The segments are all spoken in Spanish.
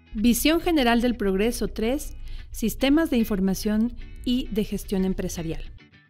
Visión General del Progreso 3. Sistemas de información y de gestión empresarial.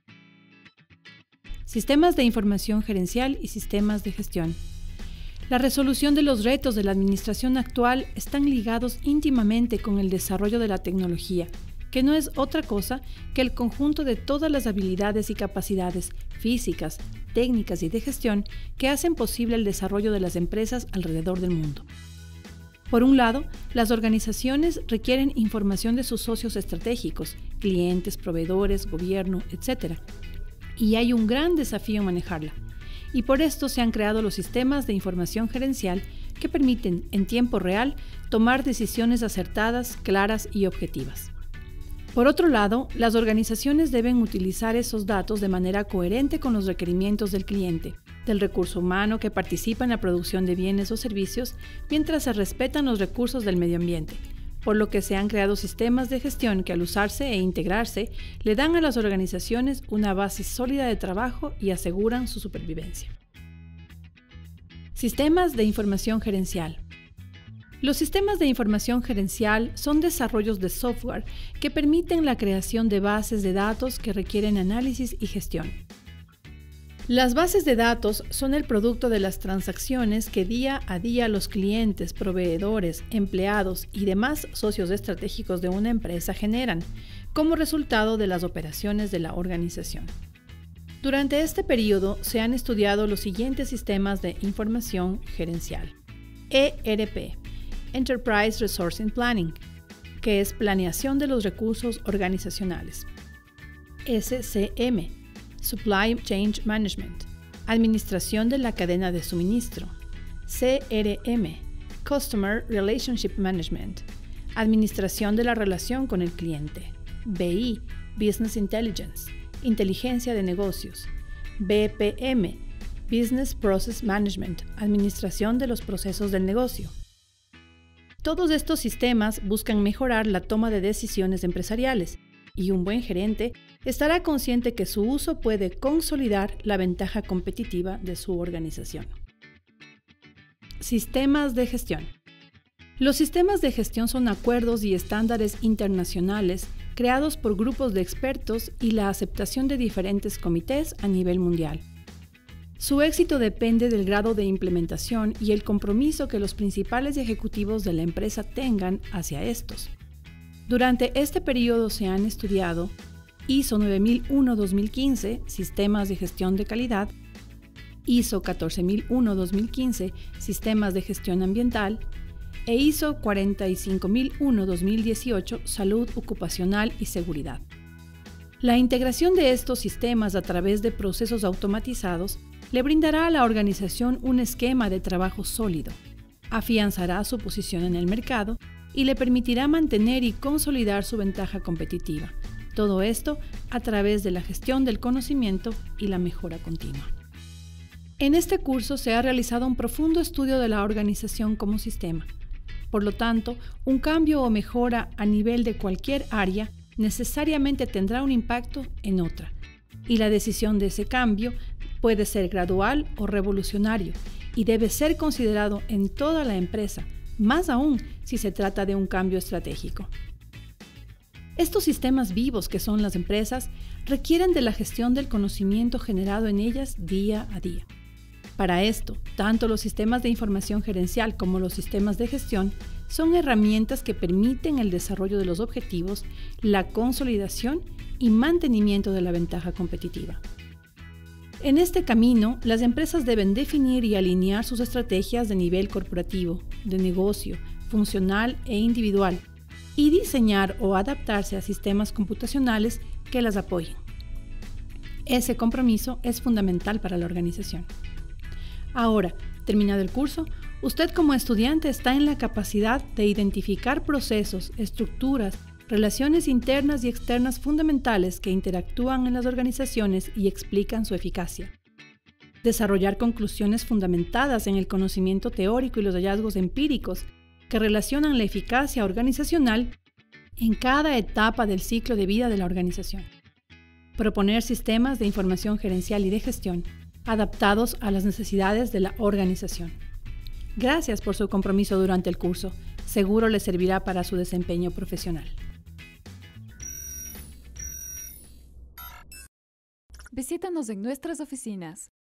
Sistemas de información gerencial y sistemas de gestión. La resolución de los retos de la administración actual están ligados íntimamente con el desarrollo de la tecnología, que no es otra cosa que el conjunto de todas las habilidades y capacidades físicas, técnicas y de gestión que hacen posible el desarrollo de las empresas alrededor del mundo. Por un lado, las organizaciones requieren información de sus socios estratégicos, clientes, proveedores, gobierno, etc. Y hay un gran desafío en manejarla. Y por esto se han creado los sistemas de información gerencial que permiten, en tiempo real, tomar decisiones acertadas, claras y objetivas. Por otro lado, las organizaciones deben utilizar esos datos de manera coherente con los requerimientos del cliente, del recurso humano que participa en la producción de bienes o servicios, mientras se respetan los recursos del medio ambiente, por lo que se han creado sistemas de gestión que al usarse e integrarse le dan a las organizaciones una base sólida de trabajo y aseguran su supervivencia. Sistemas de información gerencial. Los sistemas de información gerencial son desarrollos de software que permiten la creación de bases de datos que requieren análisis y gestión. Las bases de datos son el producto de las transacciones que día a día los clientes, proveedores, empleados y demás socios estratégicos de una empresa generan, como resultado de las operaciones de la organización. Durante este periodo se han estudiado los siguientes sistemas de información gerencial. ERP, Enterprise Resourcing Planning, que es planeación de los recursos organizacionales. SCM, Supply Chain Management, administración de la cadena de suministro. CRM, Customer Relationship Management, administración de la relación con el cliente. BI, Business Intelligence, inteligencia de negocios. BPM, Business Process Management, administración de los procesos del negocio. Todos estos sistemas buscan mejorar la toma de decisiones empresariales, y un buen gerente estará consciente que su uso puede consolidar la ventaja competitiva de su organización. Sistemas de gestión. Los sistemas de gestión son acuerdos y estándares internacionales creados por grupos de expertos y la aceptación de diferentes comités a nivel mundial. Su éxito depende del grado de implementación y el compromiso que los principales ejecutivos de la empresa tengan hacia estos. Durante este periodo se han estudiado ISO 9001-2015, Sistemas de Gestión de Calidad, ISO 14001-2015, Sistemas de Gestión Ambiental, e ISO 45001-2018, Salud Ocupacional y Seguridad. La integración de estos sistemas a través de procesos automatizados le brindará a la organización un esquema de trabajo sólido, afianzará su posición en el mercado y le permitirá mantener y consolidar su ventaja competitiva. Todo esto a través de la gestión del conocimiento y la mejora continua. En este curso se ha realizado un profundo estudio de la organización como sistema. Por lo tanto, un cambio o mejora a nivel de cualquier área necesariamente tendrá un impacto en otra, y la decisión de ese cambio puede ser gradual o revolucionario y debe ser considerado en toda la empresa, más aún si se trata de un cambio estratégico. Estos sistemas vivos que son las empresas requieren de la gestión del conocimiento generado en ellas día a día. Para esto, tanto los sistemas de información gerencial como los sistemas de gestión son herramientas que permiten el desarrollo de los objetivos, la consolidación y mantenimiento de la ventaja competitiva. En este camino, las empresas deben definir y alinear sus estrategias de nivel corporativo, de negocio, funcional e individual, y diseñar o adaptarse a sistemas computacionales que las apoyen. Ese compromiso es fundamental para la organización. Ahora, terminado el curso, usted como estudiante está en la capacidad de identificar procesos, estructuras, relaciones internas y externas fundamentales que interactúan en las organizaciones y explican su eficacia. Desarrollar conclusiones fundamentadas en el conocimiento teórico y los hallazgos empíricos que relacionan la eficacia organizacional en cada etapa del ciclo de vida de la organización. Proponer sistemas de información gerencial y de gestión adaptados a las necesidades de la organización. Gracias por su compromiso durante el curso. Seguro le servirá para su desempeño profesional. Visítanos en nuestras oficinas.